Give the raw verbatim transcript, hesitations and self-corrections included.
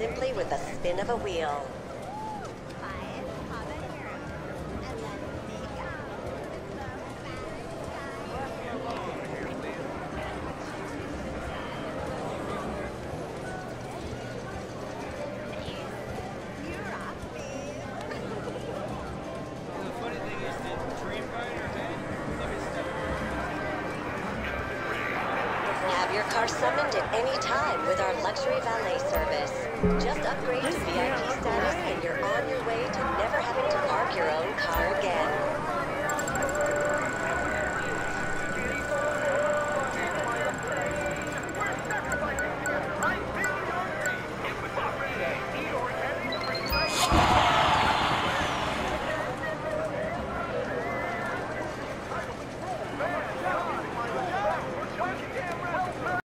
simply with the spin of a wheel. Have your car summoned at any time with our luxury valet service. Just upgrade to V I P